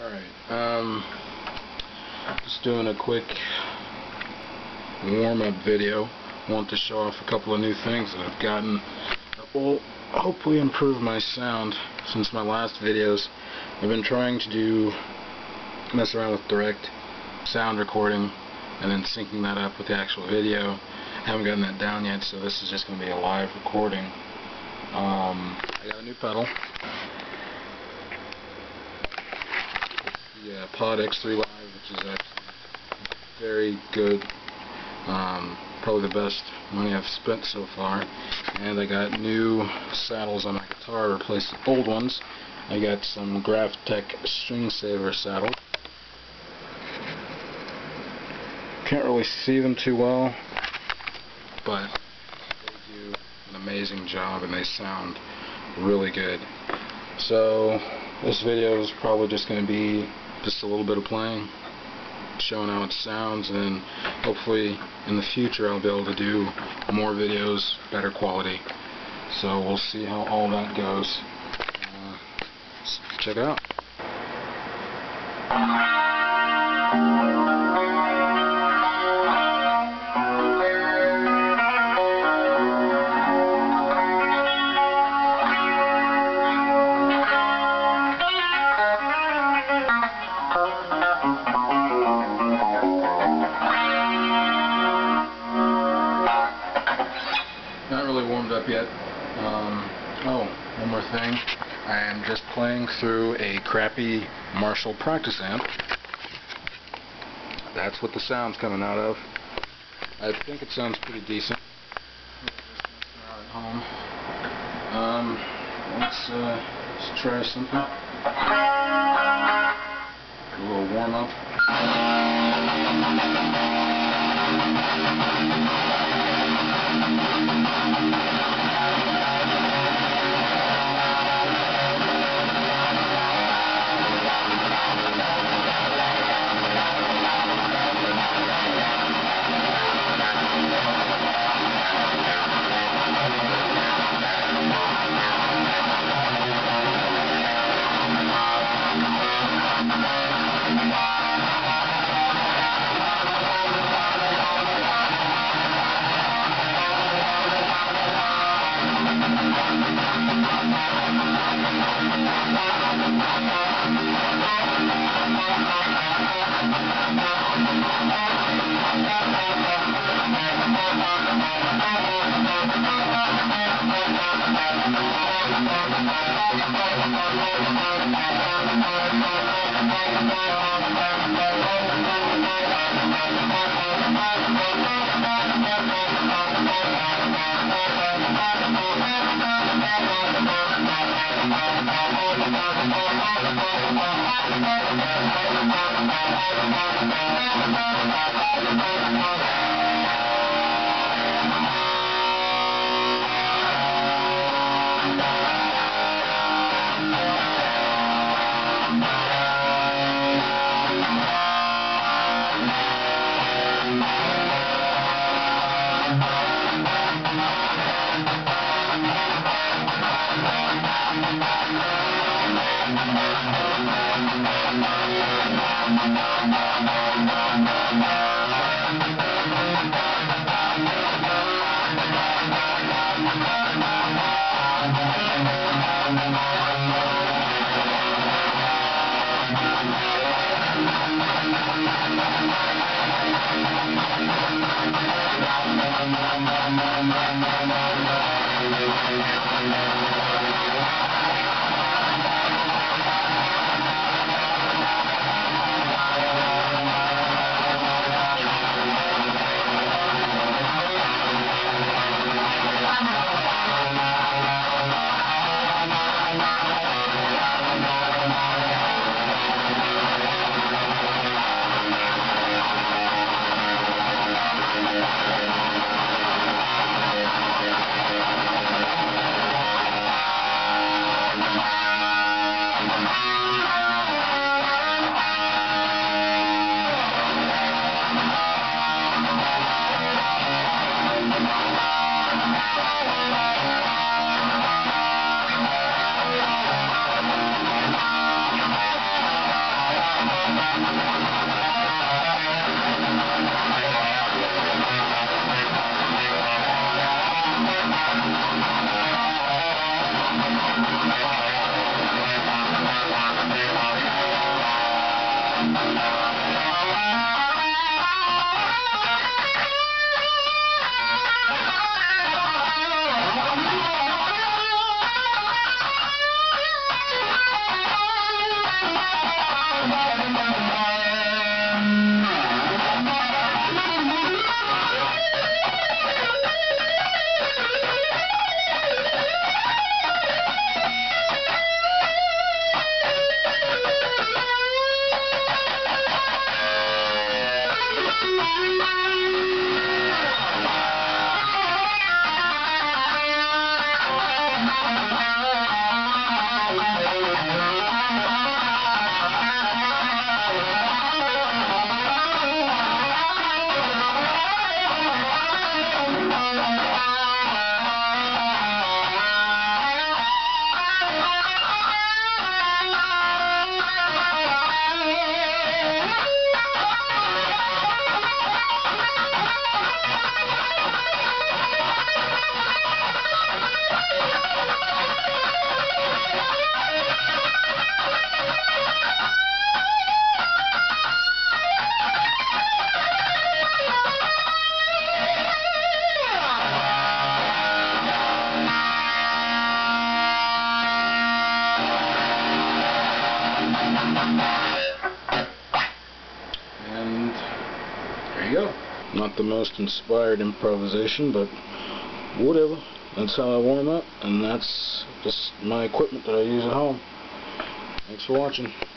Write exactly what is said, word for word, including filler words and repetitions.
Alright, um, just doing a quick warm-up video. I want to show off a couple of new things that I've gotten that will hopefully improve my sound since my last videos. I've been trying to do, mess around with direct sound recording and then syncing that up with the actual video. I haven't gotten that down yet, so this is just going to be a live recording. Um, I got a new pedal. Yeah, Pod X three Live, which is actually very good. Um, probably the best money I've spent so far. And I got new saddles on my guitar to replace the old ones. I got some Graph Tech String Saver saddle. Can't really see them too well, but they do an amazing job and they sound really good. So this video is probably just going to be just a little bit of playing, showing how it sounds, and hopefully in the future I'll be able to do more videos, better quality. So we'll see how all that goes. Uh, let's check it out. Not really warmed up yet. Um, oh, one more thing. I am just playing through a crappy Marshall practice amp. That's what the sound's coming out of. I think it sounds pretty decent. Just messing around at home. Um, let's, uh, let's try something. A little warm up. And there you go. Not the most inspired improvisation, but whatever. That's how I warm up, and that's just my equipment that I use at home. Thanks for watching.